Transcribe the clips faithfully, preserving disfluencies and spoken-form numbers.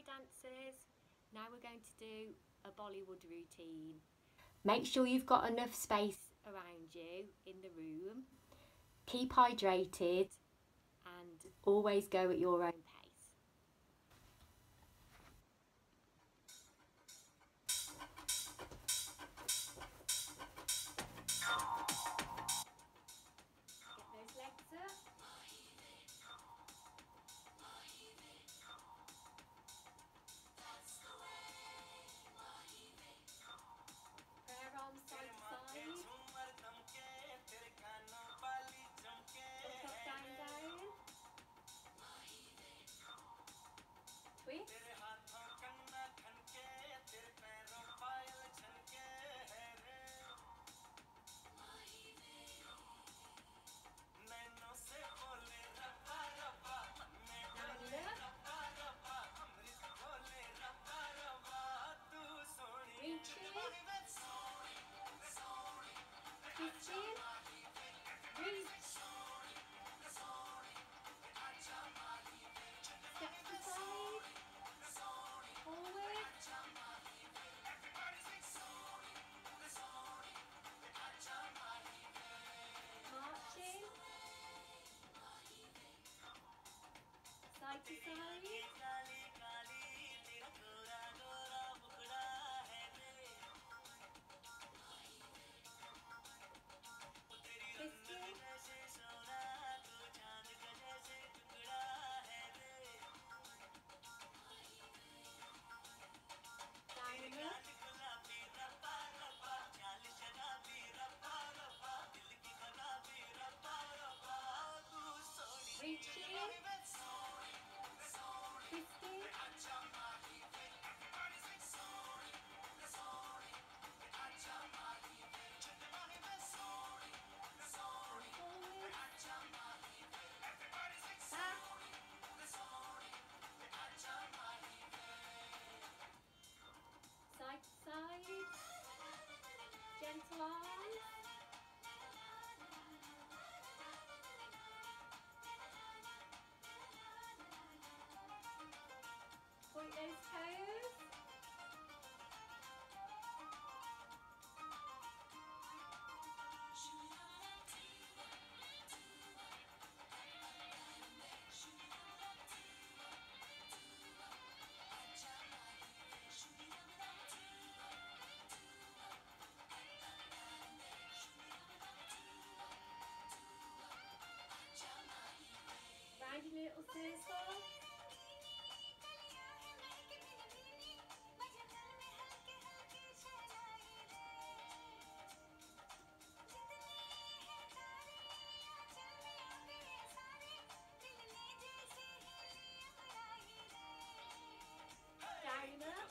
dancers, now we're going to do a Bollywood routine. Make sure you've got enough space around you in the room. Keep hydrated and always go at your own pace. Get those legs up. Prayer arms side to side. Up, up, down, down. Twist. Side to side. Twisting. Down and up. Reach in. Twisting. Side to side, gentle arms. Point those toes. Round a little circle. Down and up.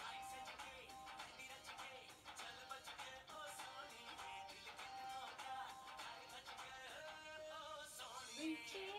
Reach in.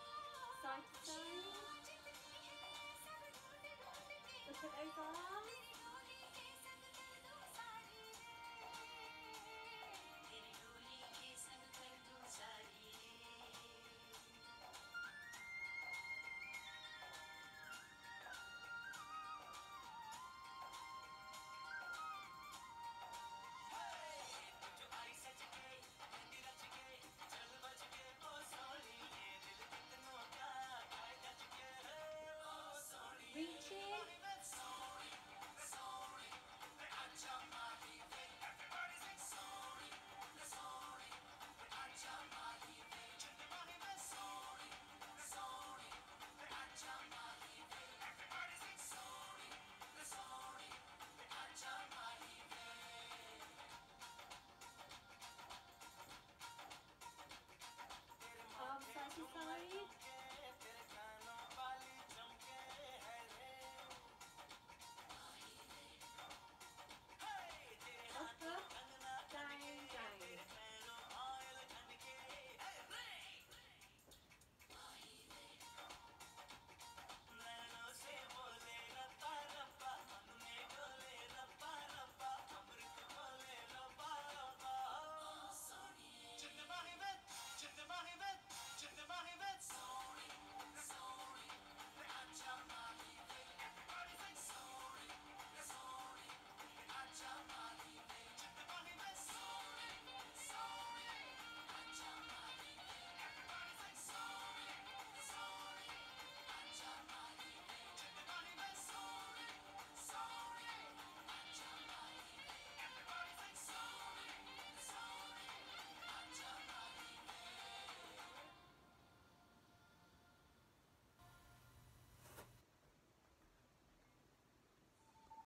Side to side. Look at those arms.